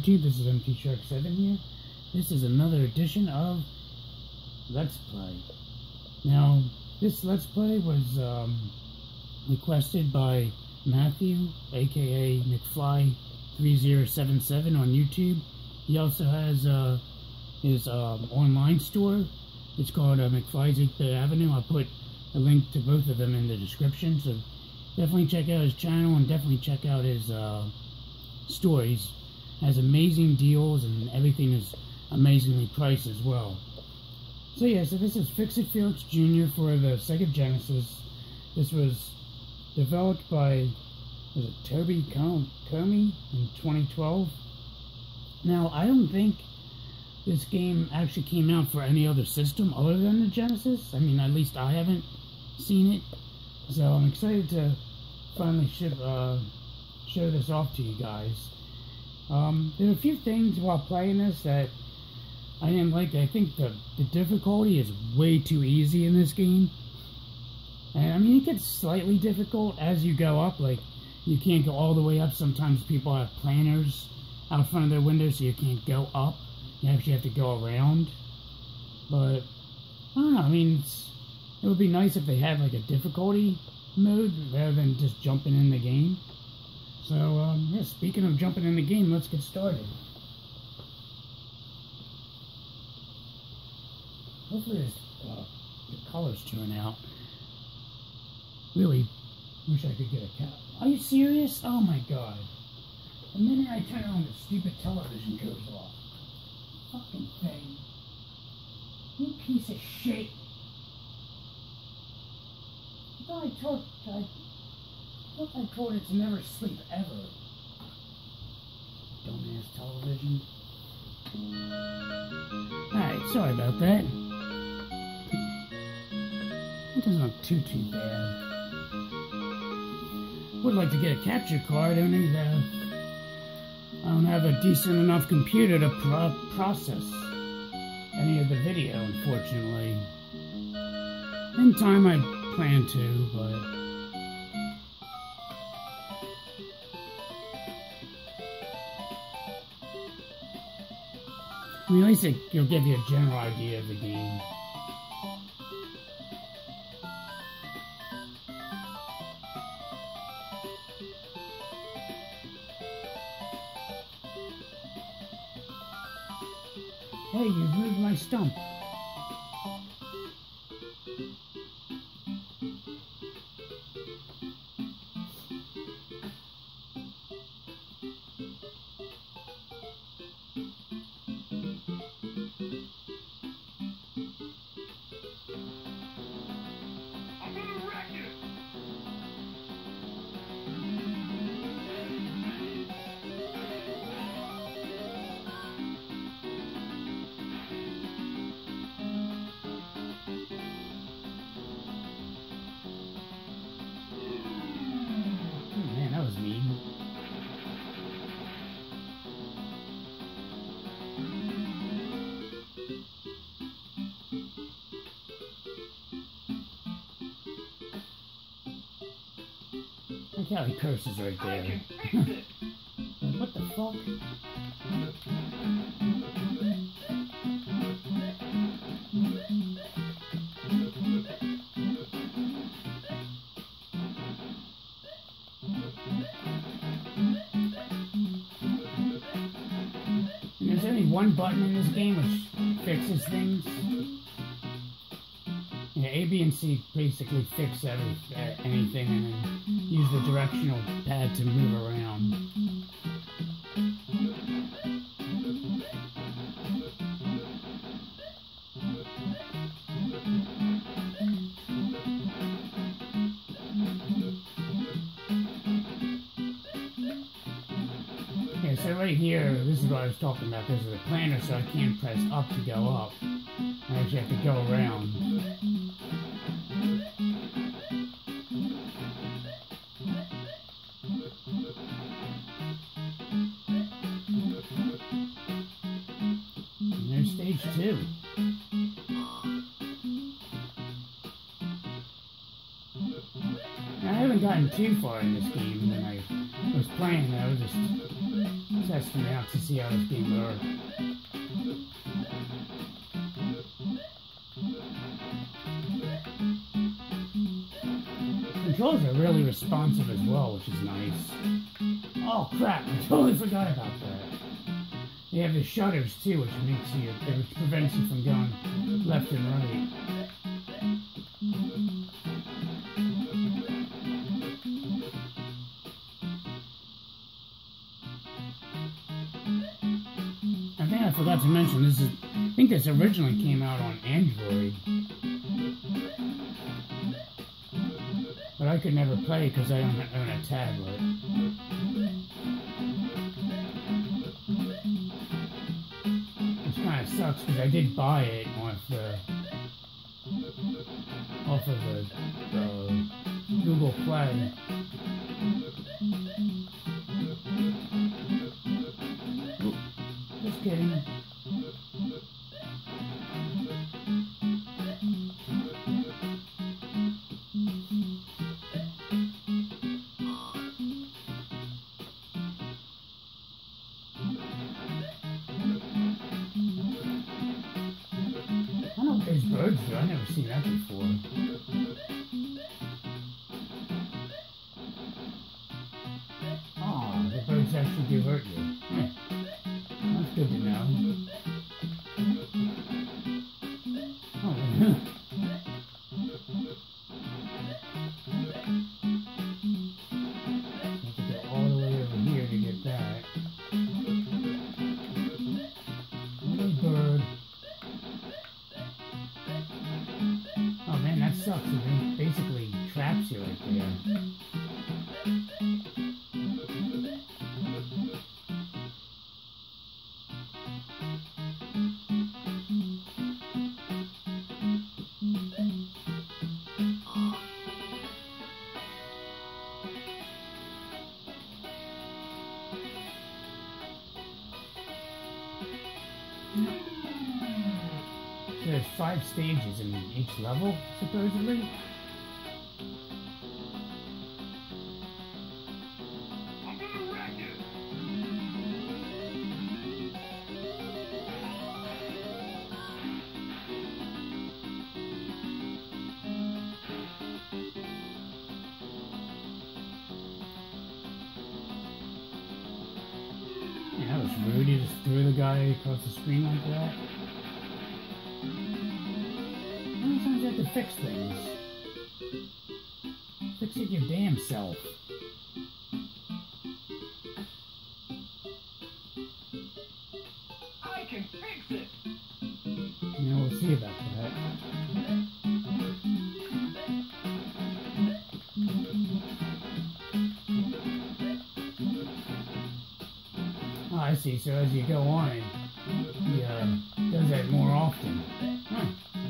YouTube? This is MT-Shark7 here. This is another edition of Let's Play. Now, this Let's Play was requested by Matthew AKA Mcfly3077 on YouTube. He also has his online store. It's called McFly's 8-Bit Avenue. I'll put a link to both of them in the description, so definitely check out his channel and definitely check out his stories. Has amazing deals and everything is amazingly priced as well. So yeah, so this is Fix It Felix Jr. for the Sega Genesis. This was developed by, was it Toby Comey in 2012. Now, I don't think this game actually came out for any other system other than the Genesis. I mean, at least I haven't seen it. So I'm excited to finally show this off to you guys. There are a few things while playing this that I didn't like. I think the difficulty is way too easy in this game. And I mean, it gets slightly difficult as you go up. Like, you can't go all the way up. Sometimes people have planners out front of their windows, so you can't go up. You actually have to go around. But, I don't know, I mean, it would be nice if they had like a difficulty mode rather than just jumping in the game. So, yeah, speaking of jumping in the game, let's get started. Hopefully the colors tune out. Really wish I could get a cat. Are you serious? Oh my god. The minute I turn on, the stupid television goes off. Fucking thing. You piece of shit. I thought I told it to never sleep ever. Dumbass television. Alright, sorry about that. It doesn't look too bad. Would like to get a capture card, only I don't have a decent enough computer to process any of the video, unfortunately. In time I plan to, but I mean, at least it'll give you a general idea of the game. Hey, you moved my stump. Look how he curses right there. What the fuck? And there's only one button in this game which fixes things. Yeah, A, B, and C basically fix anything and then use the directional pad to move around. Okay, so right here, this is what I was talking about. This is a planner, so I can't press up to go up. I actually have to go around. And there's stage 2. I haven't gotten too far in this game when I was playing. I was just testing it out to see how this game works. Controls are really responsive as well, which is nice. Oh crap, I totally forgot about that. They have the shutters too, which prevents you from going left and right. I forgot to mention, I think this originally came out on Android. But I could never play because I don't own a tablet. Which kind of sucks because I did buy it off of the Google Play. Just kidding. I don't know what those birds do. I've never seen that before. Oh, the birds actually do hurt you. Yeah. That's good to know. Oh, yeah. Have to go all the way over here to get that. Little bird. Oh man, that sucks. It basically traps you right there. There's 5 stages in each level, supposedly. I'm gonna wreck it. Yeah, that was rude. You just threw the guy across the screen like that. Sometimes you have to fix things. Fix it your damn self. I can fix it! You know, we'll see about that. Oh, I see. So as you go on, he does that more often. Huh.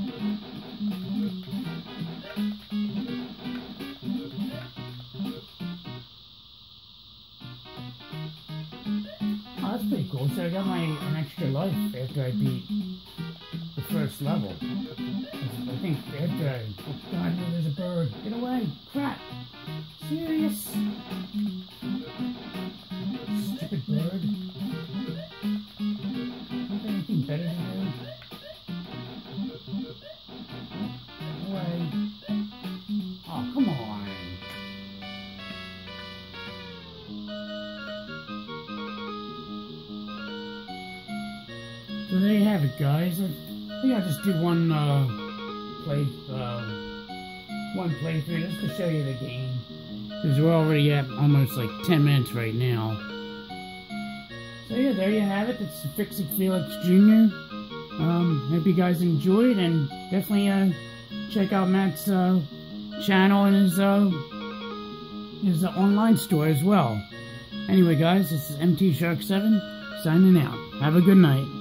Oh, that's pretty cool. So I got an extra life after I beat the first level. I think after I... Oh god, no, there's a bird. Get away! Crap! Serious? Stupid bird. Don't have anything better to do? Get away. Oh, come on. So there you have it, guys. I think I'll just do one playthrough just to show you the game, because we're already at almost like 10 minutes right now. So yeah, there you have it. It's Fix It Felix Jr. Hope you guys enjoyed, and definitely check out Matt's channel and his online store as well. Anyway, guys, this is MT Shark 7 signing out. Have a good night.